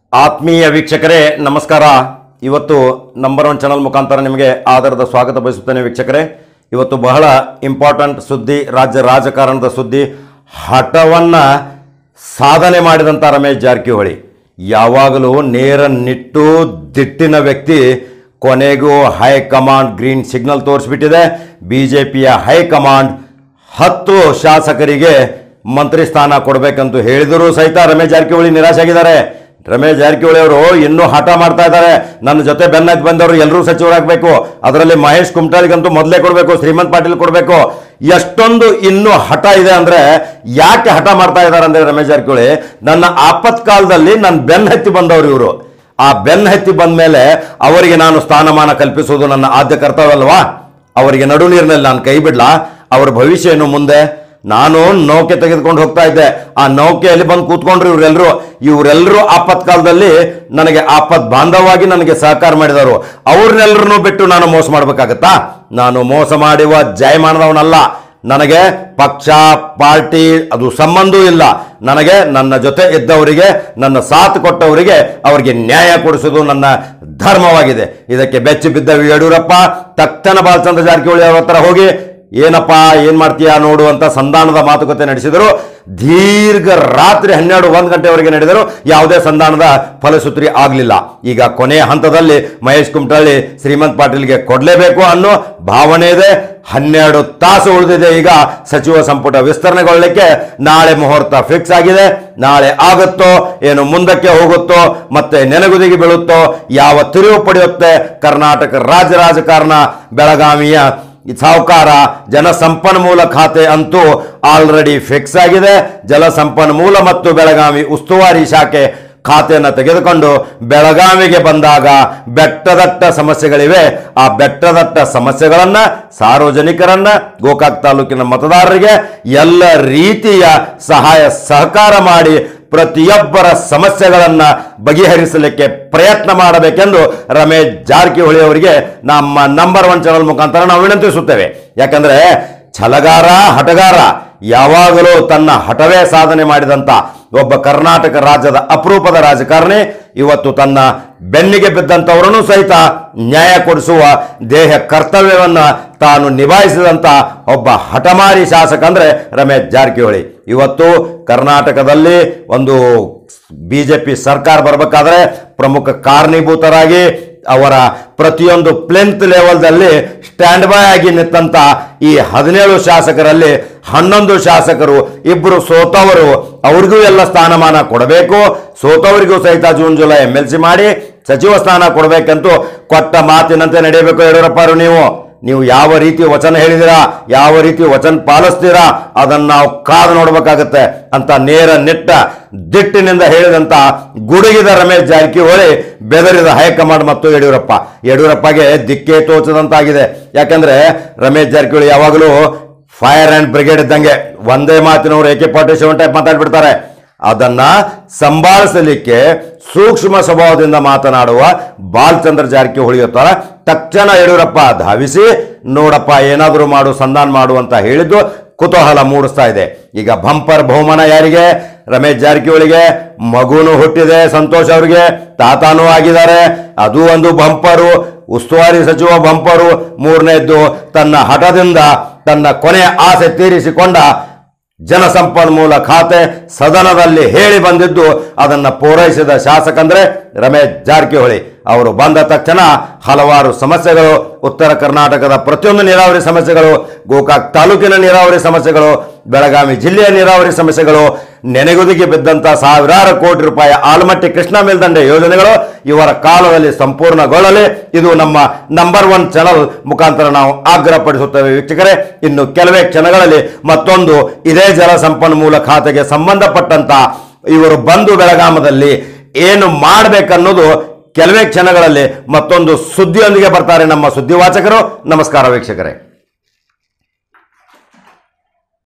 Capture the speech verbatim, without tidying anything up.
ಆತ್ಮೀಯ ವೀಕ್ಷಕರೇ ನಮಸ್ಕಾರ. ಇವತ್ತು ನಂಬರ್ ಒನ್ ಚಾನಲ್ ಮುಖಾಂತರ ನಿಮಗೆ ಆಧಾರದ ಸ್ವಾಗತ ಬಯಸುತ್ತೇನೆ. ವೀಕ್ಷಕರೇ, ಇವತ್ತು ಬಹಳ ಇಂಪಾರ್ಟೆಂಟ್ ಸುದ್ದಿ, ರಾಜ್ಯ ರಾಜಕಾರಣದ ಸುದ್ದಿ. ಹಠವನ್ನು ಸಾಧನೆ ಮಾಡಿದಂಥ ರಮೇಶ್ ಜಾರಕಿಹೊಳಿ ಯಾವಾಗಲೂ ನೇರ ನಿಟ್ಟು ದಿಟ್ಟಿನ ವ್ಯಕ್ತಿ. ಕೊನೆಗೂ ಹೈಕಮಾಂಡ್ ಗ್ರೀನ್ ಸಿಗ್ನಲ್ ತೋರಿಸ್ಬಿಟ್ಟಿದೆ. ಬಿ ಜೆ ಪಿಯ ಹೈಕಮಾಂಡ್ ಹತ್ತು ಶಾಸಕರಿಗೆ ಮಂತ್ರಿ ಸ್ಥಾನ ಕೊಡಬೇಕಂತೂ ಹೇಳಿದರೂ ಸಹಿತ ರಮೇಶ್ ಜಾರಕಿಹೊಳಿ ನಿರಾಶೆಯಾಗಿದ್ದಾರೆ. ರಮೇಶ್ ಜಾರಕಿಹೊಳಿ ಅವರು ಇನ್ನೂ ಹಠ ಮಾಡ್ತಾ ಇದ್ದಾರೆ. ನನ್ನ ಜೊತೆ ಬೆನ್ನತ್ತಿ ಬಂದವರು ಎಲ್ಲರೂ ಸಚಿವರಾಗಬೇಕು, ಅದರಲ್ಲಿ ಮಹೇಶ್ ಕುಮಟಳ್ಳಿಗಂತೂ ಮೊದಲೇ ಕೊಡಬೇಕು, ಶ್ರೀಮಂತ್ ಪಾಟೀಲ್ ಕೊಡಬೇಕು. ಎಷ್ಟೊಂದು ಇನ್ನೂ ಹಠ ಇದೆ ಅಂದರೆ ಯಾಕೆ ಹಠ ಮಾಡ್ತಾ ಇದ್ದಾರೆ ಅಂದರೆ ರಮೇಶ್ ಜಾರಕಿಹೊಳಿ, ನನ್ನ ಆಪತ್ಕಾಲದಲ್ಲಿ ನನ್ನ ಬೆನ್ನ ಹತ್ತಿ ಬಂದವರು ಇವರು. ಆ ಬೆನ್ನ ಹತ್ತಿ ಬಂದ ಮೇಲೆ ಅವರಿಗೆ ನಾನು ಸ್ಥಾನಮಾನ ಕಲ್ಪಿಸುವುದು ನನ್ನ ಆದ್ಯ ಕರ್ತವ್ಯ ಅಲ್ವಾ? ಅವರಿಗೆ ನಡು ನೀರಿನಲ್ಲಿ ನಾನು ಕೈ ಬಿಡ್ಲಾ? ಅವರ ಭವಿಷ್ಯ ಏನು ಮುಂದೆ? ನಾನು ನೌಕೆ ತೆಗೆದುಕೊಂಡು ಹೋಗ್ತಾ ಇದ್ದೆ, ಆ ನೌಕೆಯಲ್ಲಿ ಬಂದು ಕೂತ್ಕೊಂಡ್ರು ಇವರೆಲ್ಲರೂ. ಇವರೆಲ್ಲರೂ ಆಪತ್ಕಾಲದಲ್ಲಿ ನನಗೆ ಆಪತ್ ಬಾಂಧವವಾಗಿ ನನಗೆ ಸಹಕಾರ ಮಾಡಿದವರು. ಅವ್ರನ್ನೆಲ್ಲರನ್ನೂ ಬಿಟ್ಟು ನಾನು ಮೋಸ ಮಾಡಬೇಕಾಗತ್ತಾ? ನಾನು ಮೋಸ ಮಾಡುವ ಜಯಮಾನದವನಲ್ಲ. ನನಗೆ ಪಕ್ಷ ಪಾರ್ಟಿ ಅದು ಸಂಬಂಧವೂ ಇಲ್ಲ. ನನಗೆ ನನ್ನ ಜೊತೆ ಇದ್ದವರಿಗೆ, ನನ್ನ ಸಾಥ್ ಕೊಟ್ಟವರಿಗೆ ಅವರಿಗೆ ನ್ಯಾಯ ಕೊಡಿಸೋದು ನನ್ನ ಧರ್ಮವಾಗಿದೆ. ಇದಕ್ಕೆ ಬೆಚ್ಚಿ ಬಿದ್ದ ಯಡಿಯೂರಪ್ಪ ತಕ್ಷಣ ಬಾಲಚಂದ್ರ ಜಾರಕಿಹೊಳಿ ಅವರ ಹತ್ರ ಹೋಗಿ ಏನಪ್ಪ ಏನು ಮಾಡ್ತೀಯಾ ನೋಡು ಅಂತ ಸಂಧಾನದ ಮಾತುಕತೆ ನಡೆಸಿದರು. ದೀರ್ಘ ರಾತ್ರಿ ಹನ್ನೆರಡು ಒಂದು ಗಂಟೆವರೆಗೆ ನಡೆದರು. ಯಾವುದೇ ಸಂಧಾನದ ಫಲಸೂತ್ರಿ ಆಗಲಿಲ್ಲ. ಈಗ ಕೊನೆಯ ಹಂತದಲ್ಲಿ ಮಹೇಶ್ ಕುಮಟಳ್ಳಿ ಶ್ರೀಮಂತ್ ಪಾಟೀಲ್ಗೆ ಕೊಡಲೇಬೇಕು ಅನ್ನೋ ಭಾವನೆ ಇದೆ. ಹನ್ನೆರಡು ತಾಸು ಉಳಿದಿದೆ ಈಗ ಸಚಿವ ಸಂಪುಟ ವಿಸ್ತರಣೆಗೊಳ್ಳಲಿಕ್ಕೆ. ನಾಳೆ ಮುಹೂರ್ತ ಫಿಕ್ಸ್ ಆಗಿದೆ. ನಾಳೆ ಆಗುತ್ತೋ ಏನು, ಮುಂದಕ್ಕೆ ಹೋಗುತ್ತೋ, ಮತ್ತೆ ನೆನಗುದಿಗೆ ಬೀಳುತ್ತೋ, ಯಾವ ತಿರುವು ಪಡೆಯುತ್ತೆ ಕರ್ನಾಟಕ ರಾಜ್ಯ ರಾಜಕಾರಣ. ಬೆಳಗಾವಿಯ ಸಾಹುಕಾರ ಜಲಸಂಪನ್ಮೂಲ ಖಾತೆ ಅಂತೂ ಆಲ್ರೆಡಿ ಫಿಕ್ಸ್ ಆಗಿದೆ. ಜಲಸಂಪನ್ಮೂಲ ಮತ್ತು ಬೆಳಗಾವಿ ಉಸ್ತುವಾರಿ ಶಾಖೆ ಖಾತೆಯನ್ನು ತೆಗೆದುಕೊಂಡು ಬೆಳಗಾವಿಗೆ ಬಂದಾಗ ಬೆಟ್ಟದಟ್ಟ ಸಮಸ್ಯೆಗಳಿವೆ. ಆ ಬೆಟ್ಟದಟ್ಟ ಸಮಸ್ಯೆಗಳನ್ನು ಸಾರ್ವಜನಿಕರನ್ನ, ಗೋಕಾಕ್ ತಾಲೂಕಿನ ಮತದಾರರಿಗೆ ಎಲ್ಲ ರೀತಿಯ ಸಹಾಯ ಸಹಕಾರ ಮಾಡಿ ಪ್ರತಿಯೊಬ್ಬರ ಸಮಸ್ಯೆಗಳನ್ನು ಬಗೆಹರಿಸಲಿಕ್ಕೆ ಪ್ರಯತ್ನ ಮಾಡಬೇಕೆಂದು ರಮೇಶ್ ಜಾರಕಿಹೊಳಿ ಅವರಿಗೆ ನಮ್ಮ ನಂಬರ್ ಒನ್ ಚಾನಲ್ ಮುಖಾಂತರ ನಾವು ವಿನಂತಿಸುತ್ತೇವೆ. ಯಾಕಂದ್ರೆ ಛಲಗಾರ, ಹಠಗಾರ, ಯಾವಾಗಲೂ ತನ್ನ ಹಠವೇ ಸಾಧನೆ ಮಾಡಿದಂಥ ಒಬ್ಬ ಕರ್ನಾಟಕ ರಾಜ್ಯದ ಅಪರೂಪದ ರಾಜಕಾರಣಿ ಇವತ್ತು ತನ್ನ ಬೆನ್ನಿಗೆ ಬಿದ್ದಂಥವರನ್ನು ಸಹಿತ ನ್ಯಾಯ ಕೊಡಿಸುವ ದೇಹ ಕರ್ತವ್ಯವನ್ನು ತಾನು ನಿಭಾಯಿಸಿದಂಥ ಒಬ್ಬ ಹಠಮಾರಿ ಶಾಸಕ ಅಂದರೆ ರಮೇಶ್ ಜಾರಕಿಹೊಳಿ. ಇವತ್ತು ಕರ್ನಾಟಕದಲ್ಲಿ ಒಂದು ಬಿ ಜೆ ಪಿ ಸರ್ಕಾರ ಬರಬೇಕಾದ್ರೆ ಪ್ರಮುಖ ಕಾರಣೀಭೂತರಾಗಿ ಅವರ ಪ್ರತಿಯೊಂದು ಪ್ಲೆಂತ್ ಲೆವೆಲ್ದಲ್ಲಿ ಸ್ಟ್ಯಾಂಡ್ ಬೈ ಆಗಿ ನಿಂತಂತ ಈ ಹದಿನೇಳು ಶಾಸಕರಲ್ಲಿ ಹನ್ನೊಂದು ಶಾಸಕರು, ಇಬ್ಬರು ಸೋತವರು, ಅವ್ರಿಗೂ ಎಲ್ಲ ಸ್ಥಾನಮಾನ ಕೊಡಬೇಕು. ಸೋತವರಿಗೂ ಸಹಿತ June July M L C ಮಾಡಿ ಸಚಿವ ಸ್ಥಾನ ಕೊಡಬೇಕಂತೂ ಕೊಟ್ಟ ಮಾತಿನಂತೆ ನಡೆಯಬೇಕು. ಯಡಿಯೂರಪ್ಪ ಅವರು ನೀವು ನೀವು ಯಾವ ರೀತಿ ವಚನ ಹೇಳಿದಿರಾ, ಯಾವ ರೀತಿ ವಚನ ಪಾಲಿಸ್ತೀರಾ ಅದನ್ನು ನಾವು ಕಾದು ನೋಡಬೇಕಾಗತ್ತೆ ಅಂತ ನೇರ ನಿಟ್ಟ ದಿಟ್ಟಿನಿಂದ ಹೇಳಿದಂತ ಗುಡುಗಿದ ರಮೇಶ್ ಜಾರಕಿಹೊಳಿ ಬೆದರಿದ ಹೈಕಮಾಂಡ್ ಮತ್ತು ಯಡಿಯೂರಪ್ಪ. ಯಡಿಯೂರಪ್ಪಗೆ ದಿಕ್ಕೇ ತೋಚದಂತಾಗಿದೆ. ಯಾಕಂದ್ರೆ ರಮೇಶ್ ಜಾರಕಿಹೊಳಿ ಯಾವಾಗಲೂ ಫೈರ್ ಆ್ಯಂಡ್ ಬ್ರಿಗೇಡ್ ಇದ್ದಂಗೆ ಒಂದೇ ಮಾತಿನವರು A K forty seven type ಮಾತಾಡ್ಬಿಡ್ತಾರೆ. ಅದನ್ನ ಸಂಭಾಳಿಸಲಿಕ್ಕೆ ಸೂಕ್ಷ್ಮ ಸ್ವಭಾವದಿಂದ ಮಾತನಾಡುವ ಬಾಲಚಂದ್ರ ಜಾರಕಿಹೊಳಿ ತರ ತಕ್ಷಣ ಯಡಿಯೂರಪ್ಪ ಧಾವಿಸಿ ನೋಡಪ್ಪ ಏನಾದರೂ ಮಾಡು, ಸಂಧಾನ ಮಾಡು ಅಂತ ಹೇಳಿದ್ದು ಕುತೂಹಲ ಮೂಡಿಸ್ತಾ ಇದೆ. ಈಗ ಬಂಪರ್ ಬಹುಮಾನ ಯಾರಿಗೆ? ರಮೇಶ್ ಜಾರಕಿಹೊಳಿಗೆ. ಮಗುನು ಹುಟ್ಟಿದೆ, ಸಂತೋಷ್ ಅವರಿಗೆ ತಾತಾನೂ ಆಗಿದ್ದಾರೆ, ಅದು ಒಂದು ಬಂಪರು. ಉಸ್ತುವಾರಿ ಸಚಿವ ಬಂಪರು. ಮೂರನೇದ್ದು ತನ್ನ ಹಠದಿಂದ ತನ್ನ ಕೊನೆಯ ಆಸೆ ತೀರಿಸಿಕೊಂಡ ಜಲಸಂಪನ್ಮೂಲ ಖಾತೆ ಸದನದಲ್ಲಿ ಹೇಳಿ ಬಂದಿದ್ದು ಅದನ್ನು ಪೂರೈಸಿದ ಶಾಸಕ ಅಂದ್ರೆ ರಮೇಶ್ ಜಾರಕಿಹೊಳಿ. ಅವರು ಬಂದ ತಕ್ಷಣ ಹಲವಾರು ಸಮಸ್ಯೆಗಳು, ಉತ್ತರ ಕರ್ನಾಟಕದ ಪ್ರತಿಯೊಂದು ನೀರಾವರಿ ಸಮಸ್ಯೆಗಳು, ಗೋಕಾಕ್ ತಾಲೂಕಿನ ನೀರಾವರಿ ಸಮಸ್ಯೆಗಳು, ಬೆಳಗಾವಿ ಜಿಲ್ಲೆಯ ನೀರಾವರಿ ಸಮಸ್ಯೆಗಳು, ನೆನೆಗುದಿಗೆ ಬಿದ್ದಂತ ಸಾವಿರಾರು ಕೋಟಿ ರೂಪಾಯಿ ಆಲಮಟ್ಟಿ ಕೃಷ್ಣ ಮೇಲ್ದಂಡೆ ಯೋಜನೆಗಳು ಇವರ ಕಾಲದಲ್ಲಿ ಸಂಪೂರ್ಣಗೊಳ್ಳಲಿ. ಇದು ನಮ್ಮ ನಂಬರ್ ಒನ್ ಚಾನಲ್ ಮುಖಾಂತರ ನಾವು ಆಗ್ರಹಪಡಿಸುತ್ತೇವೆ. ವೀಕ್ಷಕರೇ, ಇನ್ನು ಕೆಲವೇ ಕ್ಷಣಗಳಲ್ಲಿ ಮತ್ತೊಂದು ಇದೇ ಜಲಸಂಪನ್ಮೂಲ ಖಾತೆಗೆ ಸಂಬಂಧಪಟ್ಟಂತ ಇವರು ಬಂದು ಬೆಳಗಾಮದಲ್ಲಿ ಏನು ಮಾಡಬೇಕನ್ನೋದು ಕೆಲವೇ ಕ್ಷಣಗಳಲ್ಲಿ ಮತ್ತೊಂದು ಸುದ್ದಿಯೊಂದಿಗೆ ಬರ್ತಾರೆ ನಮ್ಮ ಸುದ್ದಿವಾಚಕರು. ನಮಸ್ಕಾರ ವೀಕ್ಷಕರೇ.